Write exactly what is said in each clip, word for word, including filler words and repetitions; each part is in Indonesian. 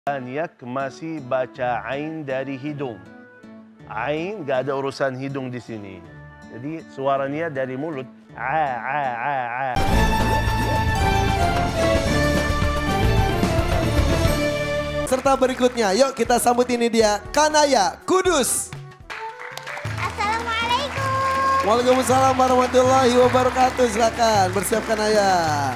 Aniak masih baca ain dari hidung. Ain gak ada urusan hidung di sini. Jadi suaranya dari mulut. A, a, a, a. Serta berikutnya, yuk kita sambut ini dia, Kanaya Kudus. Assalamualaikum. Waalaikumsalam warahmatullahi wabarakatuh. Silakan bersiap Kanaya.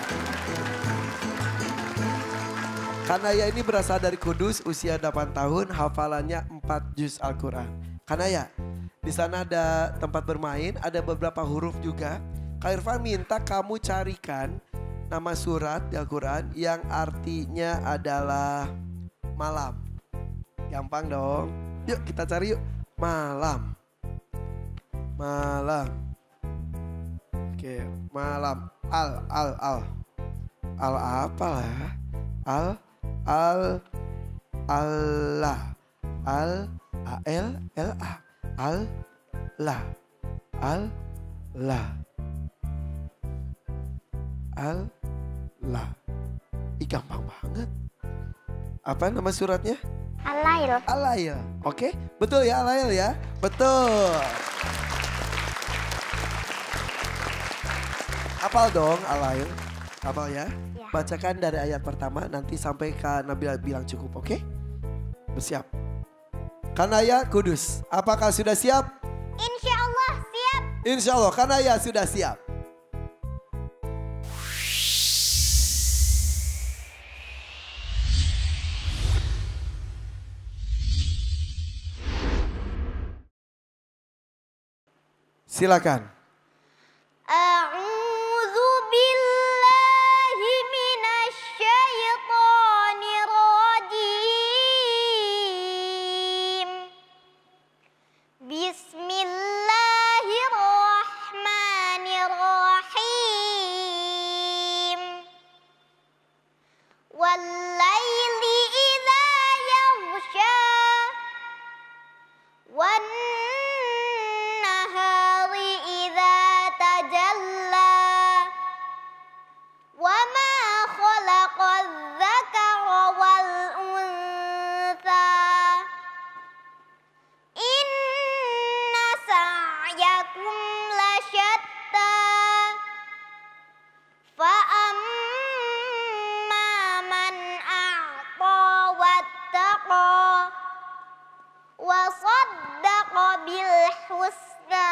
Kanaya ini berasal dari Kudus, usia delapan tahun, hafalannya empat juz Al-Quran. Kanaya, di sana ada tempat bermain, ada beberapa huruf juga. Kak Irfan minta kamu carikan nama surat di Al-Quran yang artinya adalah malam. Gampang dong. Yuk kita cari yuk. Malam. Malam. Oke, malam. Al, al, al. Al apa lah? Al. Al, Allah, Al, A L, L A, Al, La, Al, La, Al, La. Ih gampang banget. Apa nama suratnya? Al-Lail. Al-Lail. Oke, betul ya Al-Lail ya? Betul. Hafal dong Al-Lail. Hafal ya? Ya. Bacakan dari ayat pertama nanti sampai Kak Nabila bilang cukup, oke? Bersiap. Kanaya Kudus, apakah sudah siap? Insya Allah siap. Insya Allah Kanaya sudah siap. Silakan. A'udzu billahi minasyaitonir rajim. Bismillahirrahmanirrahim. Wal-laili idza yaghsha. Wan husna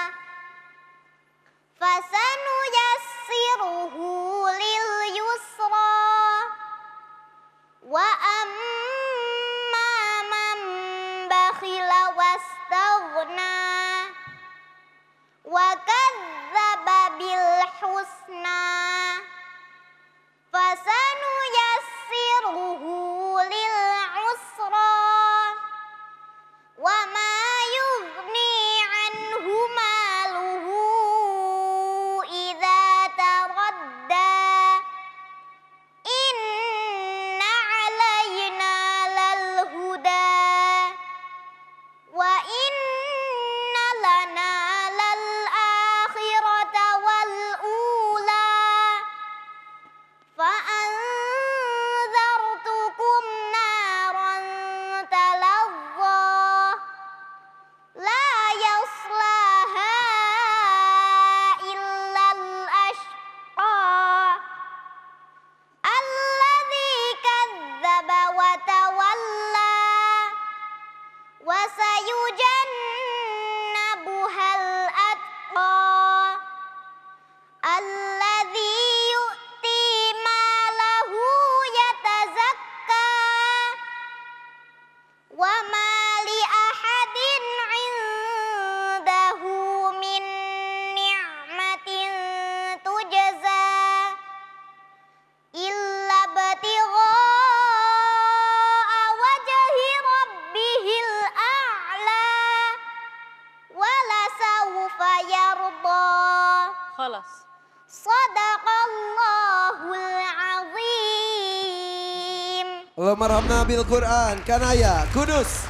fasanuyassiruhu lil yusra wa amma man bakhila wastaghna wa kadzdzaba bil husna fasanuyassiruhu lil usra wa ma Khalas. Sadaqallahul azim. Allah marhamna bil Quran, Kanaya Kudus.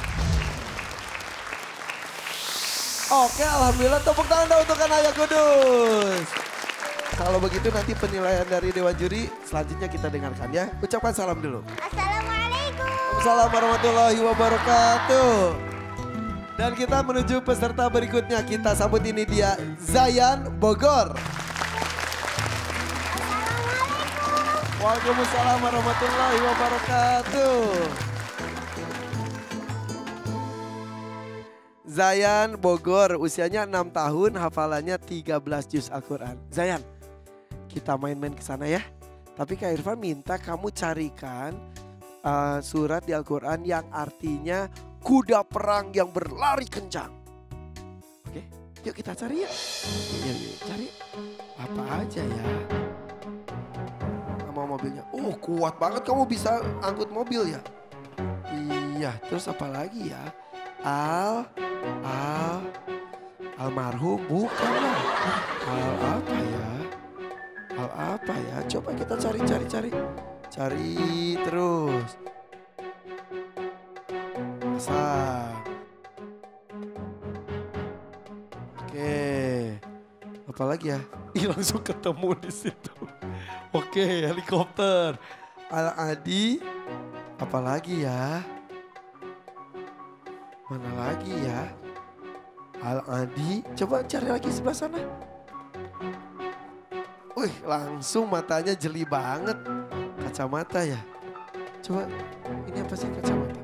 Oke, alhamdulillah tepuk tangan dong untuk Kanaya Kudus. Kalau begitu nanti penilaian dari Dewan Juri selanjutnya kita dengarkan ya. Ucapkan salam dulu. Assalamualaikum. Waalaikumsalam warahmatullahi wabarakatuh. Dan kita menuju peserta berikutnya. Kita sambut ini dia Zayan Bogor. Waalaikumsalam warahmatullahi wabarakatuh. Zayan Bogor, usianya enam tahun, hafalannya tiga belas juz Al-Quran. Zayan, kita main-main ke sana ya. Tapi Kak Irfan minta kamu carikan uh, surat di Al-Quran yang artinya kuda perang yang berlari kencang. Oke, yuk kita cari ya. Yuk, yuk, cari apa aja ya. Sama mobilnya. Oh kuat banget kamu bisa angkut mobil ya. Iya, terus apa lagi ya? Al, al, almarhum bukan lah. Al apa ya? Al apa ya? Coba kita cari, cari, cari. Cari terus. Pasang. Oke. Apa lagi ya? Ih langsung ketemu di situ. Oke, helikopter. Al-Adi. Apa lagi ya? Mana lagi ya? Al-Adi. Coba cari lagi sebelah sana. Wih, langsung matanya jeli banget. Kacamata ya. Coba, ini apa sih kacamata?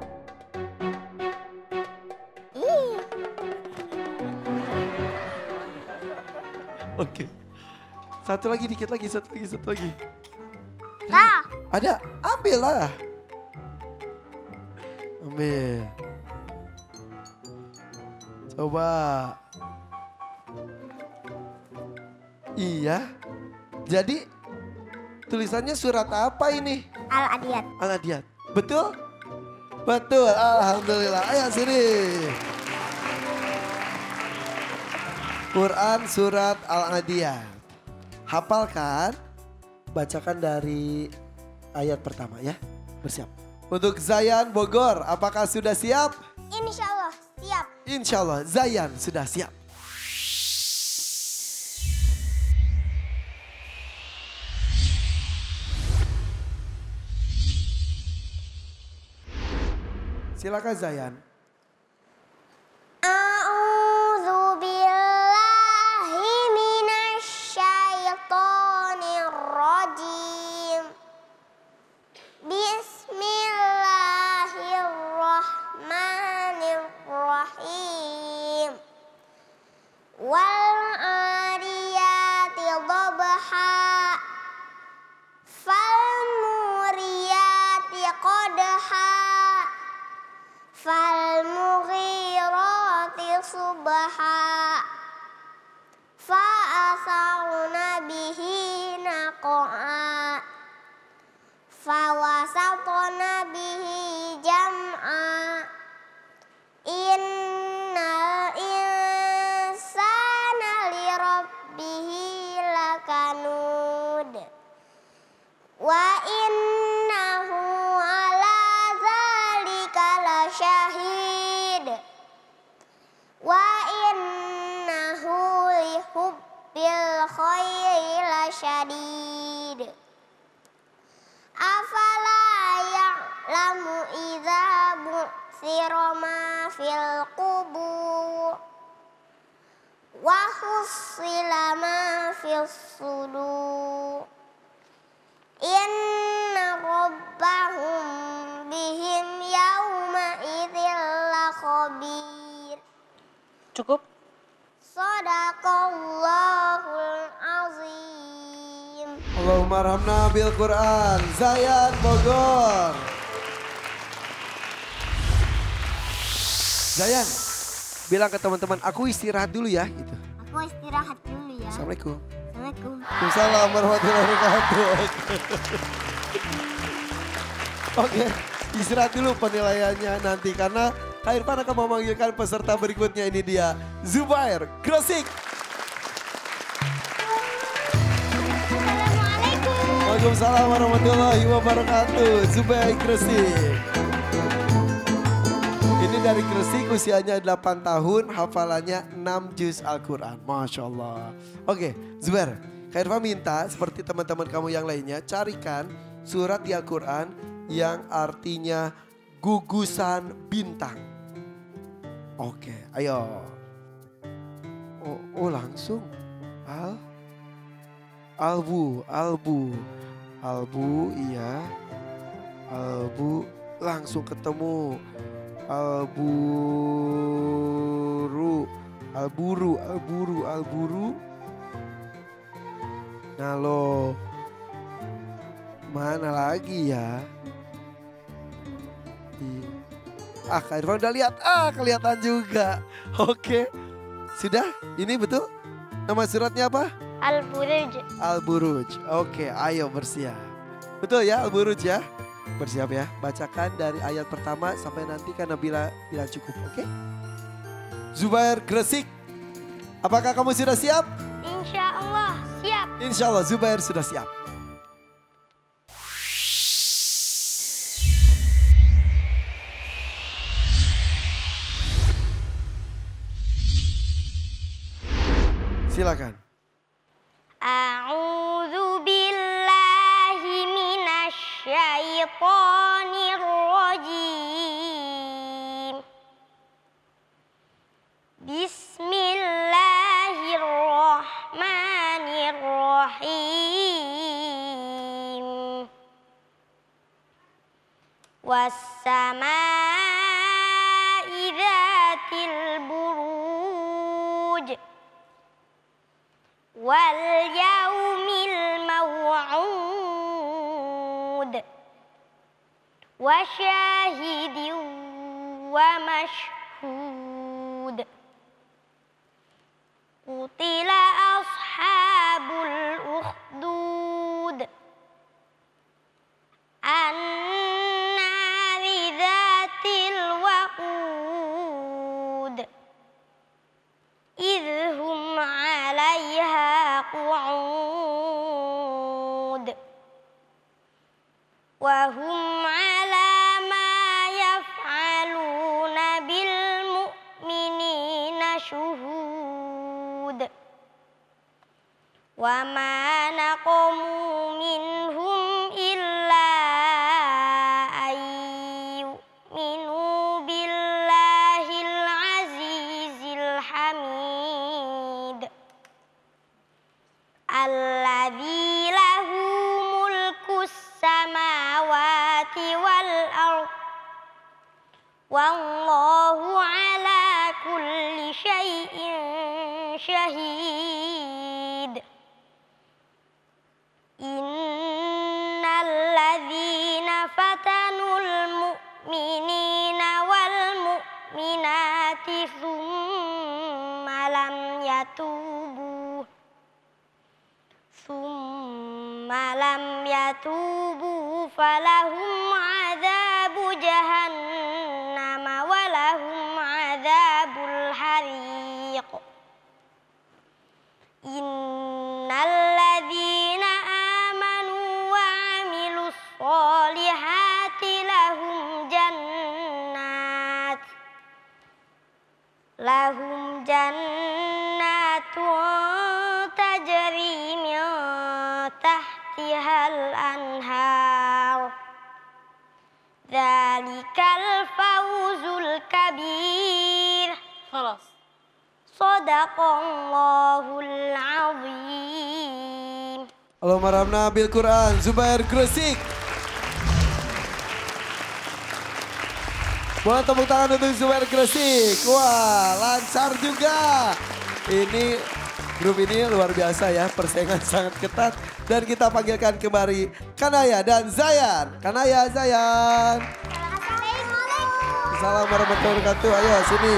Oke. Satu lagi, dikit lagi, satu lagi, satu lagi. Nah. Ada, ambil lah. Ambil. Coba. Iya. Jadi tulisannya surat apa ini? Al-Adiyat. Al-Adiyat. Betul? Betul. Alhamdulillah. Ayo sini. Quran surat Al-Adiyat. Hafalkan. Bacakan dari ayat pertama ya. Bersiap. Untuk Zayan Bogor, apakah sudah siap? Insya Allah siap. Insya Allah Zayan sudah siap. Silakan Zayan. A'udzu billahi minasyaitonir rajim. Bismillahirrahmanirrahim. Wal 'adiyati dhabha. Fal muriyati qadha. Fal mughirati subha. Fa asarna bihi naq'a. Fa wasatna bihi jam'a. Innal insana li rabbihi lakanud. Wa innahu ala dzalika lasyahid. Wa innahu li hubbil khairi lasyadid. Afala ya'lamu idza bu'thira ma fil qubur. Wa hussila ma fis sudur. Inna rabbahum bihim yawma idzil lakhabir. Cukup? Sadaqallahul azim. Allahumma arhamna bil Quran. Zayan Bogor. Zayan, bilang ke teman-teman aku istirahat dulu ya gitu. Aku istirahat dulu ya. Assalamualaikum. Assalamualaikum. Waalaikumsalam warahmatullahi wabarakatuh. Oke, istirahat dulu penilaiannya nanti karena Kak Irfan akan memanggilkan peserta berikutnya. Ini dia Zubair Gresik. Assalamualaikum. Waalaikumsalam warahmatullahi wabarakatuh. Zubair Gresik. Ini dari Gresik, usianya delapan tahun, hafalannya enam juz Al-Quran. Masya Allah. Oke, Zubair, Kak Irfan minta seperti teman-teman kamu yang lainnya, carikan surat di Al-Quran yang artinya gugusan bintang. Oke, ayo. Oh, oh langsung. Al, albu, albu, albu, iya. Albu, langsung ketemu. Alburu, alburu, alburu, alburu. Nah lo, mana lagi ya? Di, ah Kak Irfan udah lihat, ah kelihatan juga. Oke, sudah, ini betul? Nama suratnya apa? Al-Buruj. Al-Buruj, oke ayo bersiap. Betul ya Al-Buruj ya? Bersiap ya, bacakan dari ayat pertama sampai nanti karena bila, bila cukup, oke? Zubair Gresik, apakah kamu sudah siap? Insya Allah siap. Insya Allah Zubair sudah siap. Silakan. A'udzu billahi minasy syaithanir rajim. Bismillahirrahmanirrahim. Was-samaa'i dzatil buruj. Wal yaumil maw'ud. Wa syahidin wa mashhud. Qutila ashabul ukhdud. An-nari dzatil waqud. Idhum 'alaiha qu'ud. Wa hum 'ala ma yaf'aluna bil mu'minina syuhud. Wa ma naqamu minhum illa an yu'minu billahil azizil hamid. Alladzi lahu mulkus samawati wal ard. Wallahu ala kulli syai'in syahid. Innal ladzina fatanul mu'minina wal mu'minati tsumma lam yatubu tsumma lam yatubu falahum 'adzabu jahannam wa lahum 'adzabul hariq. Innal ladzina amanu wa 'amilus sholihati lahum jannat lahum jannatun tajri min tahtihal anhar. Dzalikal fawzul kabir. خلاص. Shadaqallahul azim. Allahumma ramna bil Quran, Zubair Gresik. Boleh tepuk tangan untuk Zubair Gresik. Wah, lancar juga. Ini grup ini luar biasa ya, persaingan sangat ketat. Dan kita panggilkan kembali Kanaya dan Zayan. Kanaya, Zayan. Assalamualaikum. Assalamualaikum warahmatullahi wabarakatuh. Ayo sini.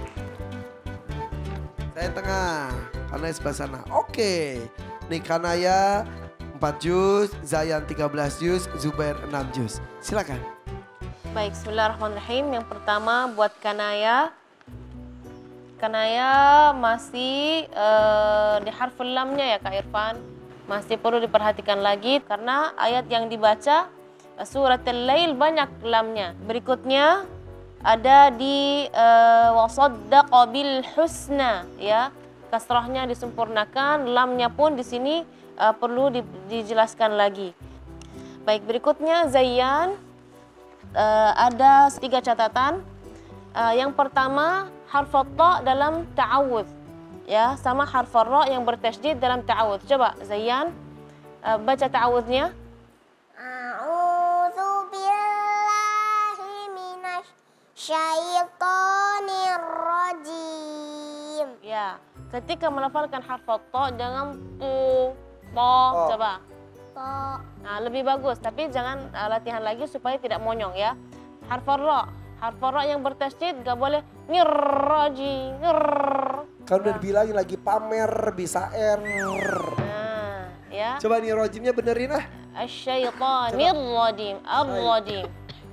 Saya tengah, Kanaya sebelah sana. Oke, nih Kanaya empat juz, Zayan tiga belas juz, Zubair enam juz. Silakan. Baik, bismillahirrahmanirrahim. Yang pertama buat Kanaya. Kanaya masih uh, di harful lamnya ya Kak Irfan. Masih perlu diperhatikan lagi karena ayat yang dibaca uh, surat Al-Lail banyak lamnya. Berikutnya ada di uh, wasaddaqa bil husna ya. Kasrahnya disempurnakan, lamnya pun di sini uh, perlu di, dijelaskan lagi. Baik, berikutnya Zayan. uh, ada tiga catatan. Uh, yang pertama, harf ta dalam ta'awudz. Ya, sama harf ra yang bertasydid dalam ta'awudz. Coba Zayyan uh, baca ta'awudznya. A'udzu billahi minasy syaitonir rajim. Ya, ketika melafalkan harf ta jangan tu, to, coba. To. Nah, lebih bagus, tapi jangan uh, latihan lagi supaya tidak monyong ya. Harf ra, harf ra yang bertasydid gak boleh nirraji, nir. Kan udah dibilangin lagi pamer bisa R. Nah, ya. Coba nih rojimnya benerin ah. Asyaitonir rajim, ar-rajim.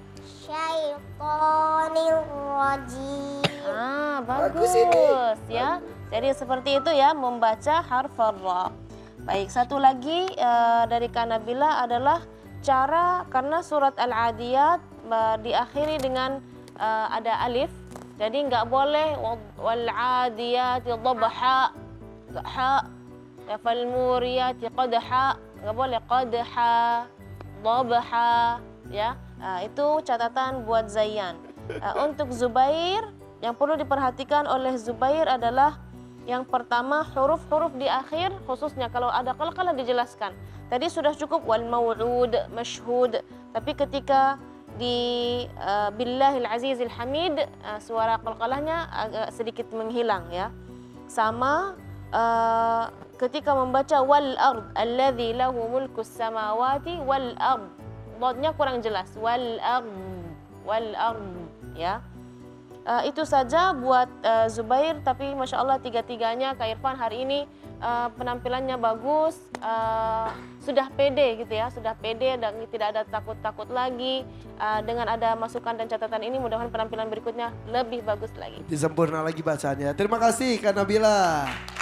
Syaitonir rajim. Ah, Bagus bagus, ini. ya. Jadi seperti itu ya membaca harf ra. Baik, satu lagi uh, dari Kak Nabila adalah cara, karena surat Al-Adiyat uh, diakhiri dengan uh, ada alif. Jadi nggak boleh wal-adiyati dhabha, ha, ya fal-muriyati qadha, nggak boleh qadha, dhabha, ya. Uh, itu catatan buat Zayyan. Uh, untuk Zubair, yang perlu diperhatikan oleh Zubair adalah yang pertama huruf-huruf di akhir, khususnya kalau ada qalqalah dijelaskan. Tadi sudah cukup wal maw'ud, mashhud, tapi ketika di uh, billahil azizil hamid uh, suara qalqalahnya agak sedikit menghilang ya. Sama uh, ketika membaca wal ard alladzi lahu mulkus samawati wal ard, dotnya kurang jelas, wal ard, wal ard ya. Uh, itu saja buat uh, Zubair, tapi Masya Allah tiga-tiganya Kak Irfan hari ini uh, penampilannya bagus, uh, sudah pede gitu ya, sudah pede dan tidak ada takut-takut lagi. Uh, dengan ada masukan dan catatan ini mudah-mudahan penampilan berikutnya lebih bagus lagi. Disempurna lagi bacanya. Terima kasih Kak Nabila.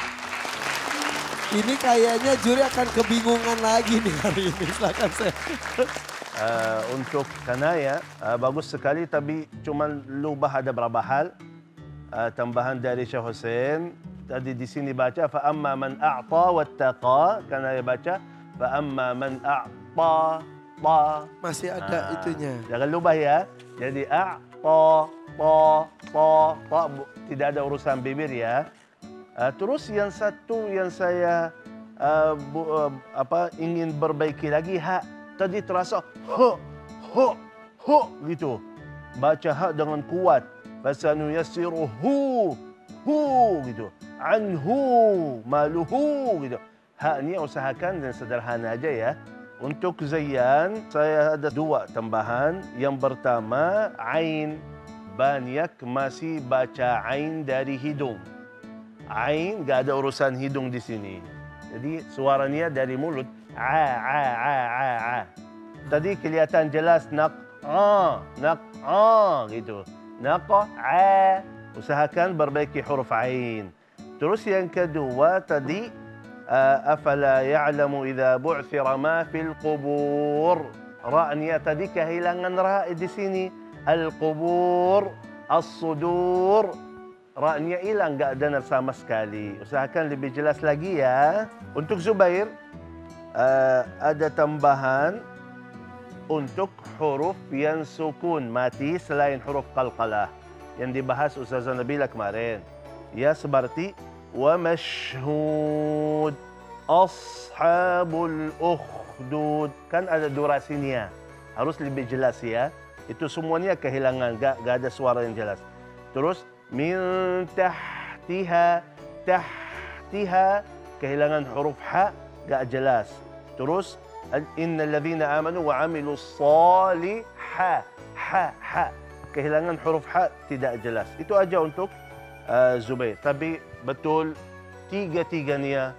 Ini kayaknya juri akan kebingungan lagi nih hari ini. Silakan saya. Uh, untuk Kanaya uh, bagus sekali, tapi cuma lubah ada berapa hal uh, tambahan dari Syekh Hussein. Tadi di sini baca fa amma man a'ta wattaqa, Kanaya baca fa amma man a'ta ta. Masih ada Ah, itunya. Jangan lubah ya. Jadi a'ta ta ta ta, tidak ada urusan bibir ya. Uh, terus yang satu yang saya uh, bu, uh, apa ingin perbaiki lagi, ha. Tadi terasa ho, ho, ho gitu. Baca ha dengan kuat. Fasanu yassiruhu, hu gitu. Anhu, maluhu gitu. Ha ni usahakan dan sederhana aja ya. Untuk Zayyan, saya ada dua tambahan. Yang pertama, ain. Banyak masih baca ain dari hidung. Ain, gak ada urusan hidung di sini. Jadi suaranya dari mulut. A, a, a, a, a. Tadi kelihatan jelas nak, a, nak, a gitu. Nak, a. Usahakan perbaiki huruf ain. Terus yang kedua tadi, afala ya'lamu idza bu'thira ma fil qubur. Ra-nya tadi kehilangan ra di sini. Al-qubur, as-sudur. Ra-nya hilang, enggak ada sama sekali. Usahakan lebih jelas lagi ya. Untuk Zubair, Uh, ada tambahan untuk huruf yang sukun mati selain huruf qalqalah yang dibahas Ustazah Nabila kemarin. Ya seperti wa mashhud, ashabul ukhdud, kan ada durasinya. Harus lebih jelas ya. Itu semuanya kehilangan, gak, gak ada suara yang jelas. Terus min tahtiha, tahtiha, kehilangan huruf ha, gak jelas. Terus innal ladzina amanu wa amilus shalihat, ha, ha, kehilangan huruf ha tidak jelas. Itu aja untuk uh, Zubair. Tapi betul tiga-tiganya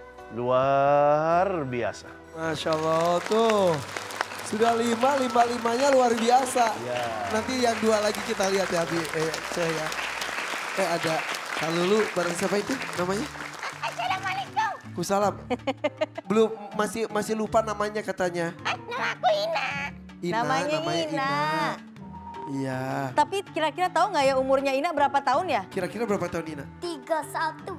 luar biasa. Masya Allah tuh. Sudah lima, lima-limanya luar biasa. Ya. Nanti yang dua lagi kita lihat ya, Bi. Eh, saya ya. Eh ada Kak Lulu, bareng siapa itu namanya? Assalamualaikum. Kusalam. Belum, masih masih lupa namanya katanya. Ah, nama aku Ina. Ina, Namanya Ina. Iya. Tapi kira-kira tahu nggak ya umurnya Ina berapa tahun ya? Kira-kira berapa tahun Ina? Tiga satu.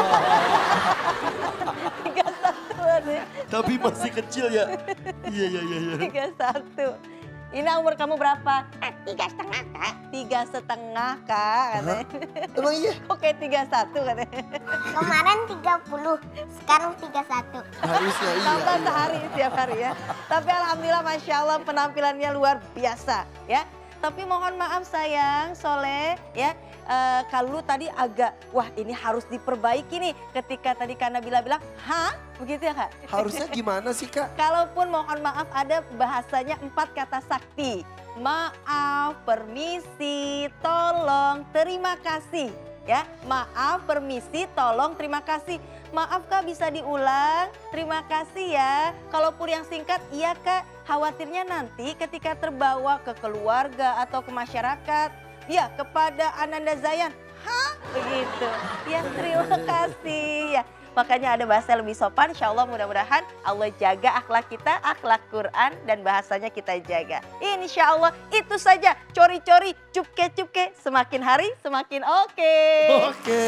Tiga satu. Tapi masih kecil ya. Iya, iya, iya. iya. Tiga satu. Ina umur kamu berapa? Ah, tiga setengah kak. Tiga setengah kak katanya. Emang iya? Oke tiga satu katanya. Kemarin tiga puluh, sekarang tiga puluh satu. Harusnya iya. Tambah iya. sehari setiap hari ya. Tapi alhamdulillah Masya Allah penampilannya luar biasa ya. Tapi mohon maaf sayang Soleh ya. Uh, kalau tadi agak, wah ini harus diperbaiki nih. Ketika tadi Kana bilang-bilang, hah? Begitu ya Kak? Harusnya gimana sih Kak? Kalaupun mohon maaf ada bahasanya empat kata sakti. Maaf, permisi, tolong, terima kasih. Ya, maaf, permisi, tolong, terima kasih. Maaf Kak bisa diulang, terima kasih ya. Kalaupun yang singkat, iya Kak. Khawatirnya nanti ketika terbawa ke keluarga atau ke masyarakat. Ya, kepada Ananda Zayan. Hah? Begitu. Ya, terima kasih. Ya, makanya ada bahasa yang lebih sopan. Insya Allah mudah-mudahan Allah jaga akhlak kita, akhlak Quran dan bahasanya kita jaga. Insya Allah itu saja. Cori-cori, cupke-cupke. Semakin hari semakin oke. Oke.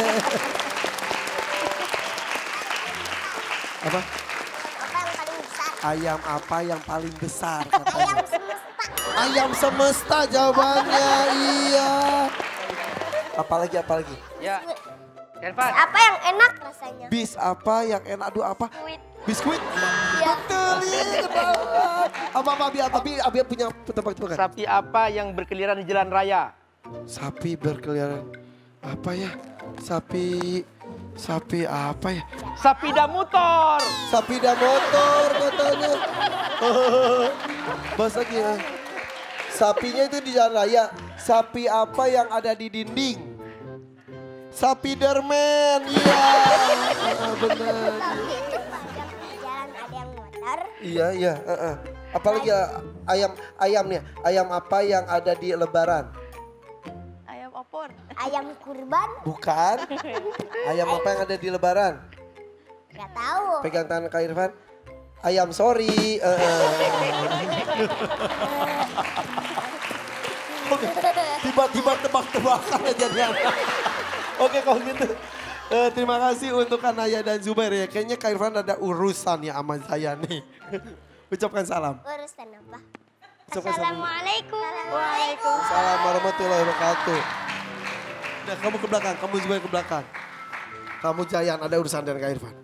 Apa? Apa yang paling besar? Ayam apa yang paling besar? Ayam Katanya. semesta. Ayam semesta jawabannya, iya. Apalagi, apalagi? Ya, Irfan. Apa yang enak rasanya? Bis apa yang enak? Aduh apa? Biskuit. Biskuit? Iya. Betul, iya ketahuan. Apa, apa, Abi, apa, Abi, Abi punya tebak-tebakan? Sapi apa yang berkeliaran di jalan raya? Sapi berkeliaran. Apa ya? Sapi, sapi apa ya? Sapida motor. Sapi dan motor katanya. Bahasa ya. Sapinya itu di jalan raya. Sapi apa yang ada di dinding? Sapi derman, iya. Ah, benar. Tapi itu pada jalan ada yang motor. Iya, iya. Uh, uh. Apalagi ya, ayam, ayam nih. Ayam apa yang ada di Lebaran? Ayam opor. Ayam kurban. Bukan. Ayam apa yang ada di Lebaran? Gak tahu. Pegang tangan Kak Irfan. Ayam sorry. Uh, uh. Tiba-tiba tebak-tebakan aja dia. Oke kalau gitu. Uh, terima kasih untuk Kanaya dan Zubair ya. Kayaknya Kak Irfan ada urusan ya sama saya nih. Ucapkan salam. Urusan apa? Ucapkan salam. Assalamualaikum. Waalaikumsalam. Salam warahmatullahi wabarakatuh. Nah kamu ke belakang, kamu Zubair ke belakang. Kamu Jayan ada urusan dengan Kak Irfan.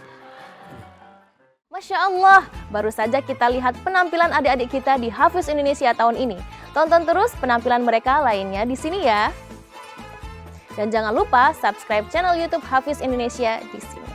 Masya Allah, baru saja kita lihat penampilan adik-adik kita di Hafiz Indonesia tahun ini. Tonton terus penampilan mereka lainnya di sini ya. Dan jangan lupa subscribe channel YouTube Hafiz Indonesia di sini.